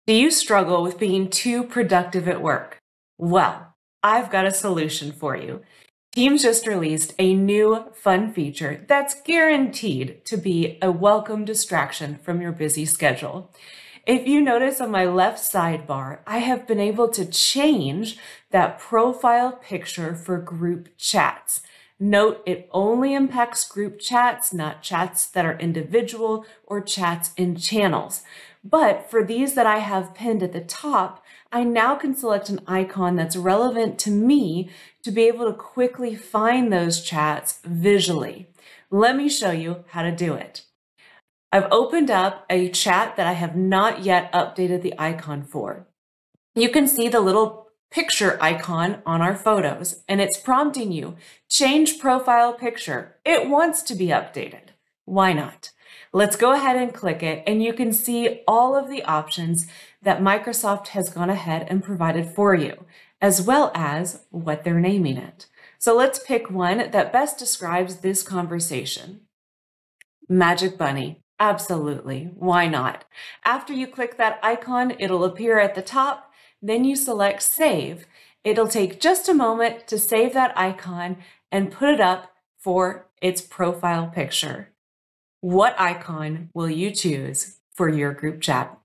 Do you struggle with being too productive at work? Well, I've got a solution for you. Teams just released a new fun feature that's guaranteed to be a welcome distraction from your busy schedule. If you notice on my left sidebar, I have been able to change that profile picture for group chats. Note it only impacts group chats, not chats that are individual or chats in channels. But for these that I have pinned at the top, I now can select an icon that's relevant to me to be able to quickly find those chats visually. Let me show you how to do it. I've opened up a chat that I have not yet updated the icon for. You can see the little picture icon on our photos, and it's prompting you, change profile picture. It wants to be updated. Why not? Let's go ahead and click it, and you can see all of the options that Microsoft has gone ahead and provided for you, as well as what they're naming it. So let's pick one that best describes this conversation. Magic Bunny. Absolutely. Why not? After you click that icon, it'll appear at the top. Then you select Save. It'll take just a moment to save that icon and put it up for its profile picture. What icon will you choose for your group chat?